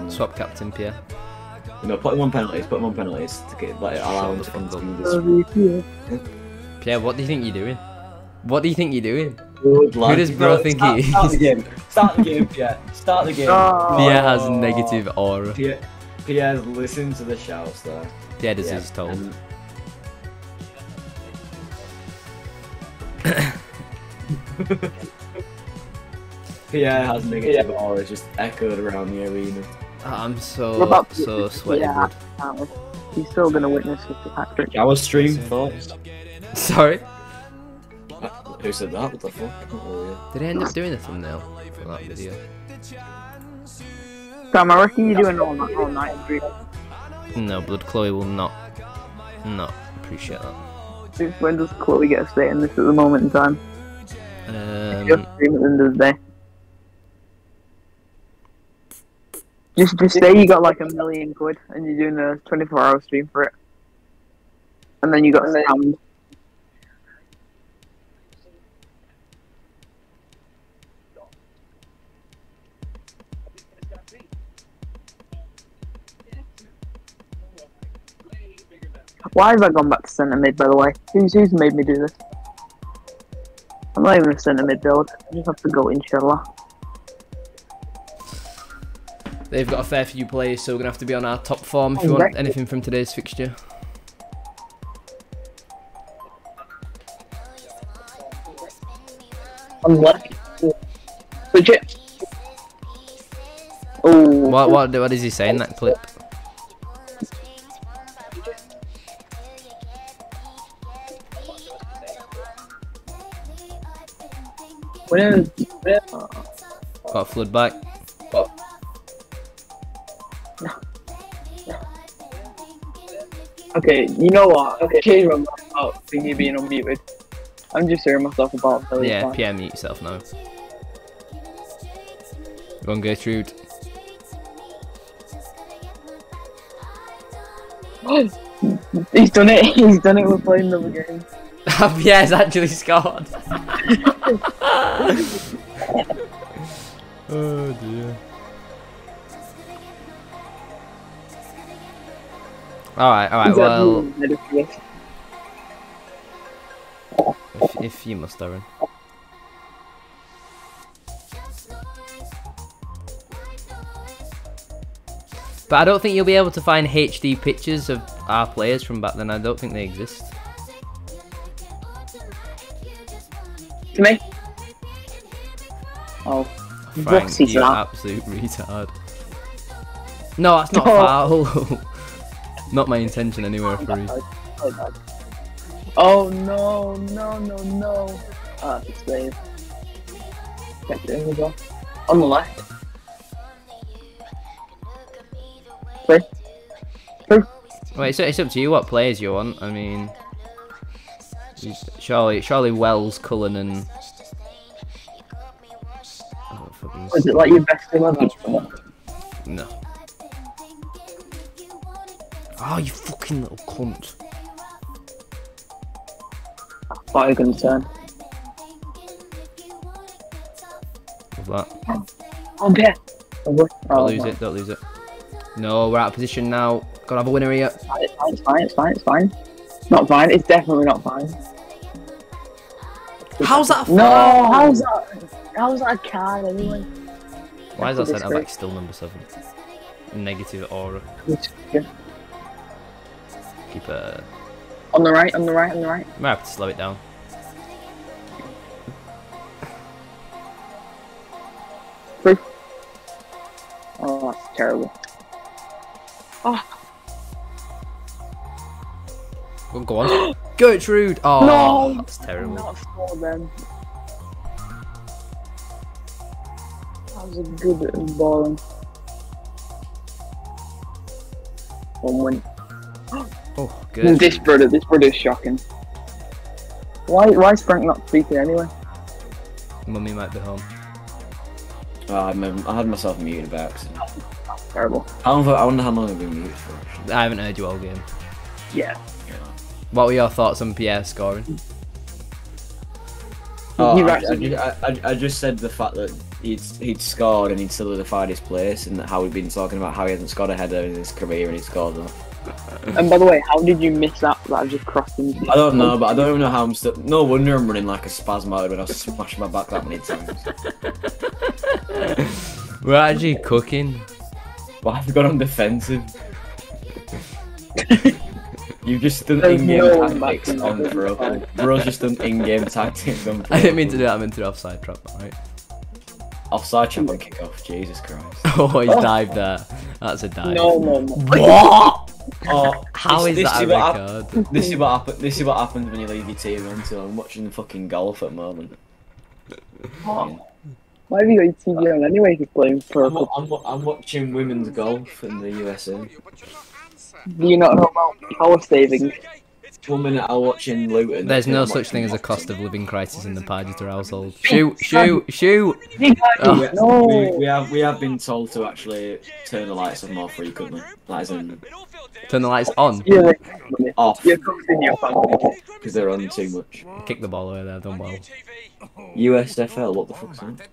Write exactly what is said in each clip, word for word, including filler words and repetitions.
on. Swap captain, Pierre. You know, put him on penalties. Put him on penalties to get like allow him to continue this. Pierre, what do you think you're doing? What do you think you're doing? Good lad. Who does bro think start, he is? Start the game. Start the game, Pierre. Start the game. Oh. Pierre has negative aura. Pierre, Pierre, listen to the shouts there. Pierre does Yeah, as told. and- Pierre has negative aura just echoed around the arena. I'm We're so about to- so sweaty. Yeah, bud. uh, he's still gonna witness Mister Patrick. Our stream thoughts. Sorry. Who said that? What the fuck? Oh, Did I end up doing a thumbnail for that video? Sam, I reckon you're doing all night, all night stream. No, Blood Chloe will not not appreciate that. Since when does Chloe get a say in this at the moment in time? Um, Just stream at the end of the day. Just, just say you got like a million quid and you're doing a twenty-four hour stream for it. And then you got scammed. Why have I gone back to centre mid, by the way? Who's, who's made me do this? I'm not even a centre mid build. I just have to go inshallah. they've got a fair few players, so we're gonna have to be on our top form if you want anything from today's fixture. I'm left. Legit. Oh. What what what does he say in that clip? Where? Where? Got a flood back. Okay, you know what? Okay, change my mind about thingy being unmuted. I'm just hearing myself about Philly. Yeah, P M mute yourself now. Go on, Gertrude. He's done it. He's done it. We're playing another game. Pierre's actually scored. Oh dear. Alright, alright, He's well, ready for this. if, if you must, Darren. But I don't think you'll be able to find H D pictures of our players from back then. I don't think they exist. To me. Oh. Frank, What's he you that? absolute retard. No, that's not Oh. foul. Not my intention anyway, referee. Oh no, no, no, no. Ah, it's a save. Kept it in as well. On the left. Play. Through. Wait, it's, it's up to you what players you want. I mean, surely, surely Wells, Cullen, and oh, fucking- Is it like your best eleven? no. Oh, you fucking little cunt! I thought you were going to turn. What's that? Oh, yeah. Oh, Don't lose no. it. Don't lose it. No, we're out of position now. Gotta have a winner here. It's fine, it's fine, it's fine, it's fine. It's not fine, it's definitely not fine. How's that? No, foul? how's that? How's that a card anyway? Why is that That's a centre back disgrace. still number seven? Negative aura. Keeper. On the right, on the right, on the right. Might have to slow it down. Through. Oh, that's terrible. Oh, Go, go on. Gertrude! Oh, no! that's terrible. Not score then. That was a good ball. One win. Oh, good. This brother, this brother is shocking. Why, why is Frank not speaking anyway? Mummy might be home. Oh, I, remember, I had myself muted by accident. Terrible. How long, I wonder how long I've been muted for. Actually. I haven't heard you all game. Yeah. What were your thoughts on Pierre scoring? Oh, You I, I, actually- ju- I, I, I just said the fact that he'd he'd scored and he'd solidified his place, and how we've been talking about how he hasn't scored a header in his career and he scored them. And by the way, how did you miss that? That I just crossed into. I don't know, but I don't even know how I'm still. No wonder I'm running like a spasmode when I smash my back that many times. We're actually cooking. Why have you got on defensive? You've just done There's in-game no tactics back- on bro. Bro's just done in-game tactics on bro. I didn't mean to do that. I meant to do offside trap, right? Offside trap and kick off. Jesus Christ. Oh, he dived there. That's a dive. No, no, no. What? Oh, How this- is this that a what red hap- card? This is what happens. This is what happens when you leave your team until I'm watching fucking golf at the moment. Oh. Why have you got your T V on anyway if you're playing for a I'm, wa- couple? I'm, wa- I'm watching women's golf in the U S A. Do you not know about power saving? One minute I'm watching Luton. There's no I'm such thing as a watching- cost of living crisis in the Pargeter household. Shoot, shoot, shoot! You guys, Oh. We, no! we, we have we have been told to actually turn the lights on more frequently. That is in Turn the lights on. You're, off you're costing your family. because they're on too much. Kick the ball away there, done well. U S F L, what the fuck's that?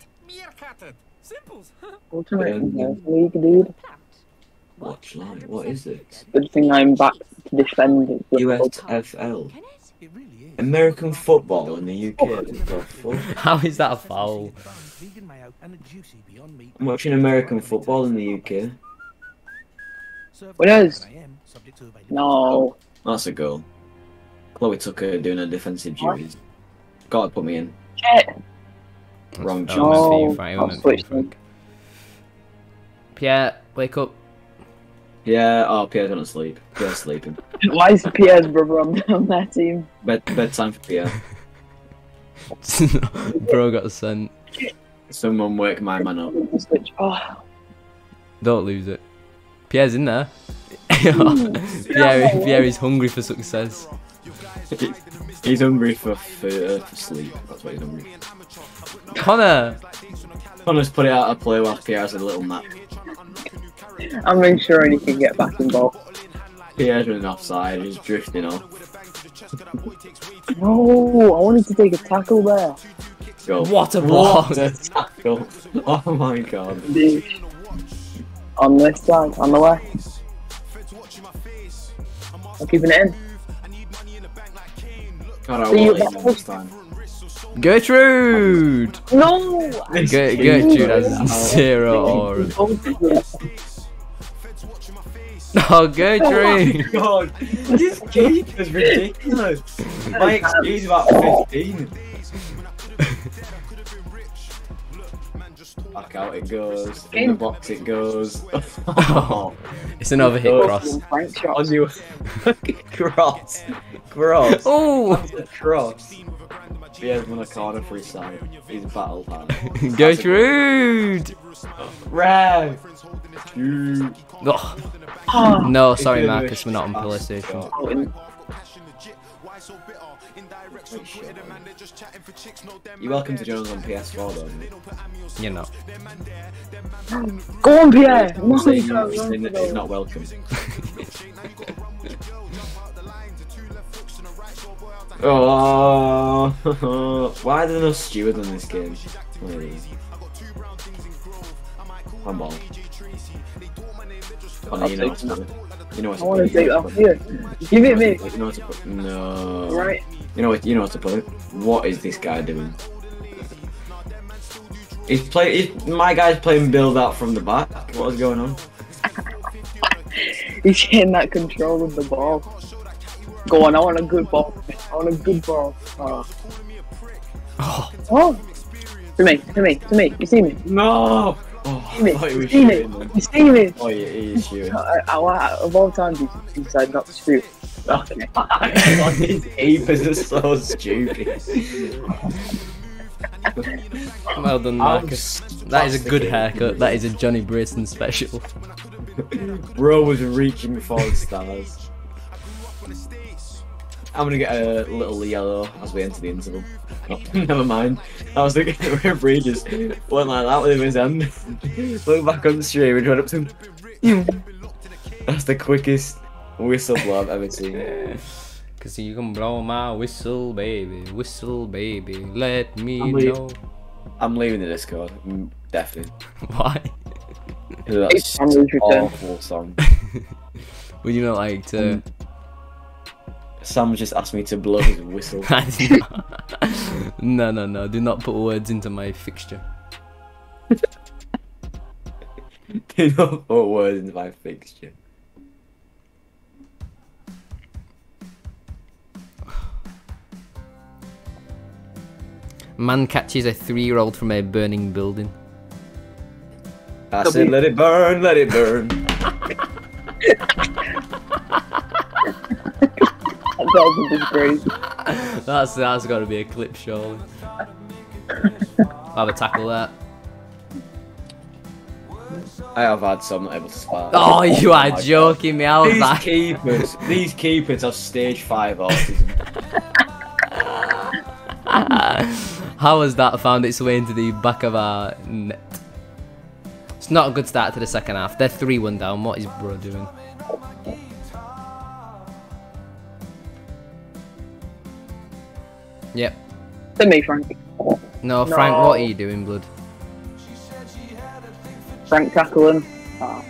Ultimate Um, League, dude. Watch live. What is this? Good thing I'm back to defend it. U S F L. American football in the U K. What the fuck? How is that a foul? I'm watching American football in the U K. What is? No. That's a goal. Chloe Tucker doing her defensive duties. Gotta put me in. Shit. Wrong That choice. was for you, No, Frank. It I'll wasn't for you, switch Frank. Pierre, wake up. Yeah, oh, Pierre's gonna sleep. Pierre's sleeping. Why is Pierre's brother on, on that team? Bed bedtime for Pierre. Bro got sent. Someone wake my man up. Switch. Oh. Don't lose it. Pierre's in there. Pierre, Pierre is hungry for success. He's hungry for, for, uh, for sleep. That's what he's hungry for. Connor! Connor's put it out of play while Pierre has a little nap. I'm ensuring he can get back involved. Pierre's running offside, he's drifting off. No, I wanted to take a tackle there. Go. What a block! What a tackle! Oh my god. Dude. On this side, on the left. I'm keeping it in. God, I See you won't leave back. him this time. Gertrude! No! Ger- Gertrude has zero aura. Oh, Gertrude! God, this keep is ridiculous. My X P is about fifteen. Back out it goes. In the box it goes. Oh, It's an overhit cross. Frank shot. on you. Cross. Cross. Oh! That's a cross. Pierre's won a corner for his side. He's battled hard. Gertrude! Rev! Shoot. Oh. Oh, No, sorry, Marcus, we're not on PlayStation. out in- You're welcome to join us on P S four though. You know. Go on, Pierre! No, Saying you you're can't saying run that it's for not welcome. Oh, why are there no stewards in this game? Please. One ball. Oh, you know what's to You know what's I to want to put. take that here. Give it me. You know what to put. No. Right. You know what? You know what to put. What is this guy doing? He's play. He's, my guy's playing build out from the back. What is going on? He's getting that control of the ball. Go on, I want a good ball. I want a good ball. Oh. Oh, Oh. To me, to me, to me. You see me? No. Oh, You see me? I thought he You was see me? shooting then. You see me? Oh, yeah, he is shooting. I, I, I, of all times, he he decided not to shoot. Okay. His apeers are so stupid. well done, Marcus. That is a good haircut. That is a Johnny Brayson special. Bro was reaching for the stars. I'm gonna get a little yellow as we enter the interval. Oh, never mind. I was thinking the referee just went like that with his hand. Look back on the stream and went up to him. That's the quickest whistle blow I've ever seen. Cause you can blow my whistle, baby. Whistle, baby. Let me I'm leaving. know. I'm leaving the Discord. Mm, definitely. Why? That's I'm losing an return. awful song. Would you not like to? Um, Sam just asked me to blow his whistle. I did not. No, no, no. Do not put words into my fixture. Do not put words into my fixture. Man catches a three-year-old from a burning building. I said, let it burn, let it burn. That was crazy. That's that's got to be a clip, surely. I'll have a tackle that. I have had some not able to spark. Oh, you are my joking me. How was These that? keepers, these keepers are stage five autism. How has that found its way into the back of our net? It's not a good start to the second half. They're three one down. What is bro doing? Yep. To me, Frank. No, Frank, No. what are you doing, blood? Frank tackling. Oh.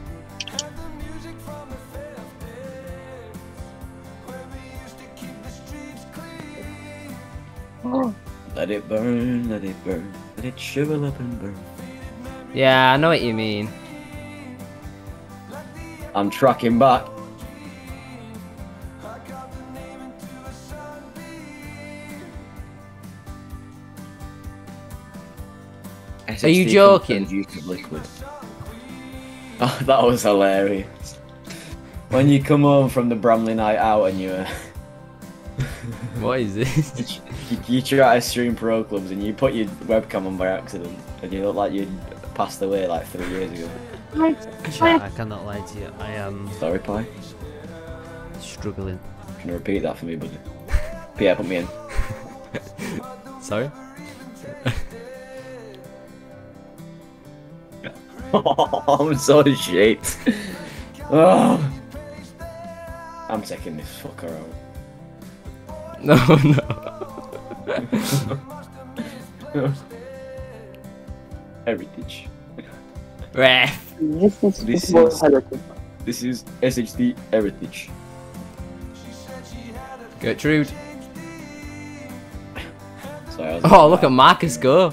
Oh. Let it burn, let it burn, let it shrivel up and burn. Yeah, I know what you mean. I'm tracking back. Are you joking? Use of liquid. Oh, that was hilarious. When you come home from the Bramley night out and you, uh, What is this? you, you try to stream pro clubs and you put your webcam on by accident and you look like you'd passed away like three years ago. Chat, I cannot lie to you. I am Sorry, Pi. struggling. Can you repeat that for me, buddy? Pierre, put me in. Sorry? I'm so shit. Oh. I'm taking this fucker out. No, no. Heritage. Ref. This is This this was is- heritage. This is S H D Heritage. Gertrude. Sorry, I was Oh, look at Marcus go.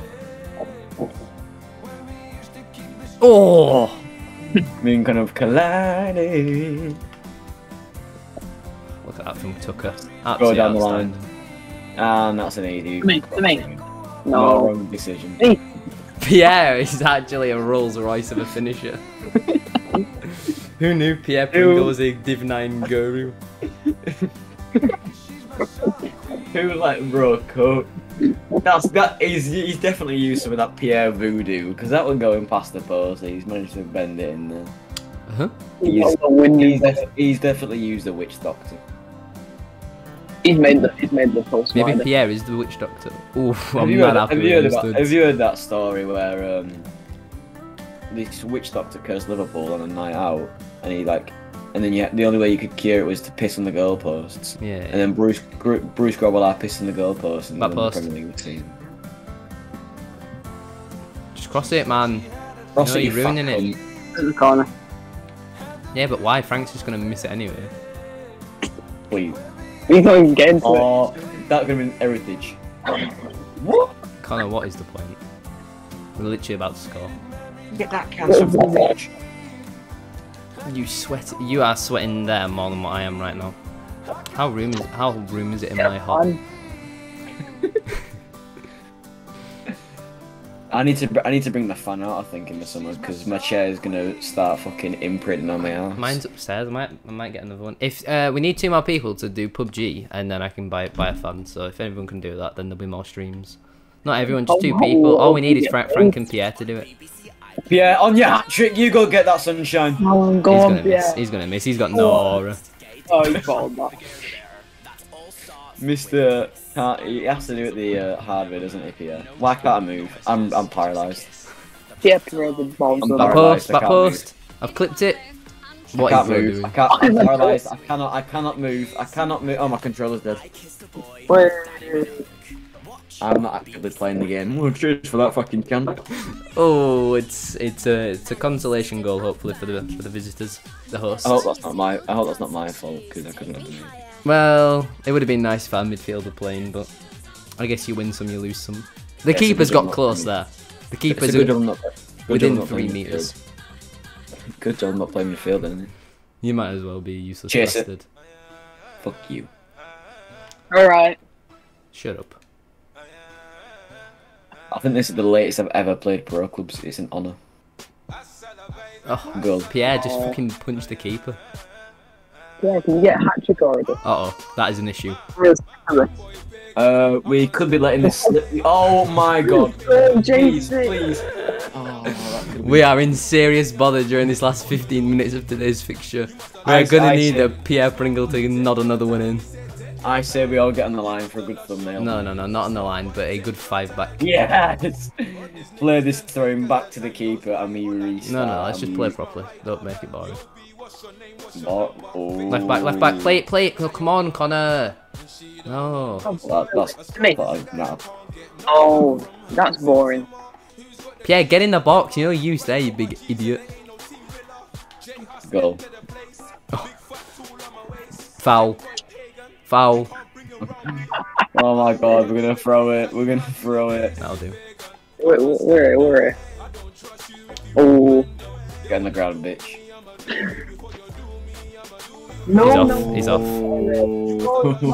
Oh. Moon kind of colliding. Look at that from Tucker. Go Absolutely down the line. outstanding. And that's an easy. To me, to me. No, No. wrong decision. Me. Pierre is actually a Rolls Royce of a finisher. Who knew Pierre Pringle was a Div nine guru? Who like bro coat? That's that. He's he's definitely used some of that Pierre voodoo because that one going past the post. He's managed to bend it in there. Huh? He's, He's, the winning he's, def- he's definitely used a witch doctor. he's made the he's made the post Maybe wider. Pierre is the witch doctor. Oof, Have I'm you, not heard, happy have, with you heard those about, studs. have you heard that story where um, this witch doctor cursed Liverpool on a night out, and he like, and then you, the only way you could cure it was to piss on the goalposts, Yeah. and then Bruce Gr- Bruce Grobbelaar pissed on the goalposts and Back won the post. Premier League season. Just cross it, man. Ross, No, you you're ruining fat it. cunt. At the corner. Yeah, but why? Frank's just gonna miss it anyway. Please. He's not even getting to it. Oh, that could have been heritage. What? Connor, what is the point? We're literally about to score. Get that cancer from the watch. You sweat. You are sweating there more than what I am right now. How room is how room is it in my hut? I'm- I need to. br- I need to bring the fan out. I think in the summer because my chair is gonna start fucking imprinting on my ass. Mine's upstairs. I might I might get another one. If uh, we need two more people to do P U B G, and then I can buy buy a fan. So if everyone can do that, then there'll be more streams. Not everyone, just two Oh, people. All we need is yeah. Frank, Frank and Pierre to do it. Yeah, on your hat trick, you go get that sunshine. Oh, go He's on, gonna miss. yeah. He's gonna miss. He's got no aura. Oh, he followed that. Mister Can't, he has to do it the uh, hard way, doesn't he, Pierre? Why can't I move? I'm I'm paralysed. Yeah, throw the balls I'm on Back Alright, post. I Back can't post. I've clipped it. What I is can't Bro move. doing? I can't. I'm paralysed. I cannot. I cannot move. I cannot move. Oh, my controller's dead. Wait, I'm not actively playing the game. Oh, cheers for that fucking can. Oh, it's it's a it's a consolation goal, hopefully for the for the visitors, the hosts. I hope that's not my. I hope that's not my fault because I couldn't have done it. Well, it would have been nice if our midfielder playing, but I guess you win some, you lose some. The Yeah, keeper's it's a good got job close not there. The It's keeper's a good job I'm not. Good within job I'm not three playing meters. midfield. Good job I'm not playing midfield, isn't it? You might as well be a useless Chase it. bastard. Fuck you. Alright. Shut up. I think this is the latest I've ever played pro clubs. It's an honour. Oh, Goal. Pierre just fucking punched the keeper. Yeah, can you get a hat trick already? Uh oh, that is an issue. Uh, we could be letting this slip. Oh my god. Oh, Please, J C. please. Oh, that could be- We are in serious bother during this last fifteen minutes of today's fixture. We're I- gonna I need say- a Pierre Pringle to nod another one in. I say we all get on the line for a good thumbnail. No, no, no, not on the line, but a good five back. Yes! Play this throwing back to the keeper and we restart. No, no, let's just play properly. Don't make it boring. Oh, oh. Left back, left back, play it, play it. Oh, come on, Connor. No. That, that's Me. fine now. Oh, that's boring. Pierre, get in the box. You know use there, you big idiot. Go. Foul. Foul. Oh my god, we're gonna throw it. We're gonna throw it. That'll do. Where, where, where? Oh. Get in the ground, bitch. No, He's off. no. He's off.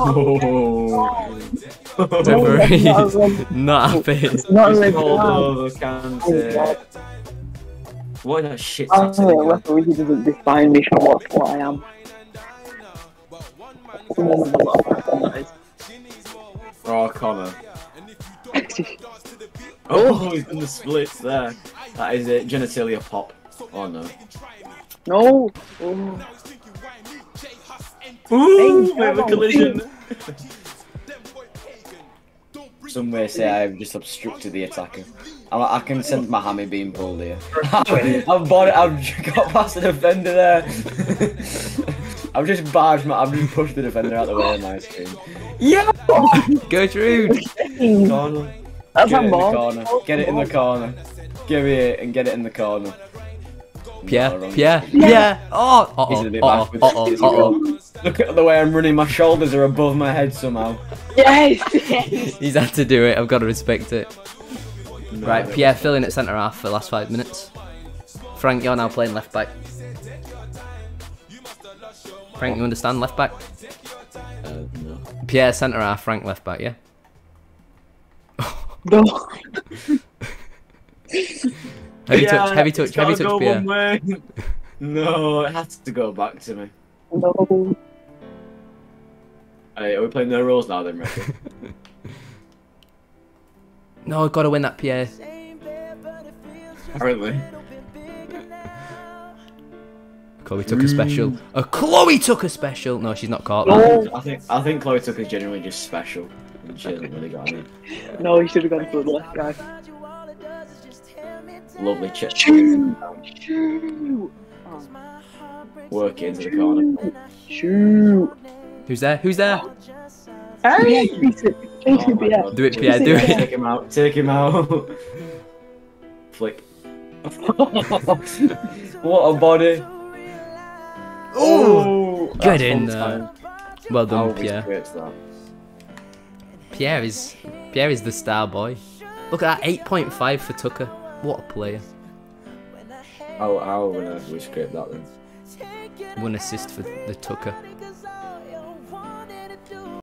Oh. The referee's not happy. It's not like Hold that. over, Kante. What a shit I'm tackle. a referee who doesn't define me for what, what I am. Oh, Connor. Oh, he's done the splits there. That is it. Genitalia pop. Oh no. No. Oh. Ooh, Hey, we have a come on. collision. Some may say I've just obstructed the attacker. I, I can sense my hammy being pulled here. I've bought it. I've got past the defender there. I've just barged my. I've just pushed the defender out the way of my screen. Yeah. Gertrude. Corner. That's Get a it in the ball. corner. Get it in the corner. Give me it and get it in the corner. Pierre, No, wrong. Pierre, Pierre. Oh, uh He's oh, a bit uh oh, backwards. uh oh, It's a uh oh. goal. Look at the way I'm running. My shoulders are above my head somehow. Yes. Yes. He's had to do it. I've got to respect it. No, Right, I Pierre filling at centre half for the last five minutes. Frank, you're now playing left back. Frank, you understand left back? Uh, no. Pierre centre half, Frank left back, yeah. No. Heavy Yeah, touch, heavy touch, it's gotta heavy touch, go Pierre. one way. No, it has to go back to me. No. Hey, are we playing no rules now then, Ricky? No, I've got to win that, Pierre. Apparently. Chloe took a special. Oh, Chloe took a special. No, she's not caught. No. I think I think Chloe Tucker's genuinely just special. And she hasn't really got any. No, you should have gone for the left guy. Lovely chip. Shoot. Shoot. Work it into the corner. Shoot. Who's there? Who's there? Hey. Chase it. Chase Oh it, my yeah. God. Do it, Pierre, do it. Take him out. Take him out. Flick. What a body. Oh, Get that's in fun there. time. Well How done, was Pierre. great to that. Pierre is Pierre is the star boy. Look at that, eight point five for Tucker. What a player. How how on earth we scrape that then? One assist for the Tucker.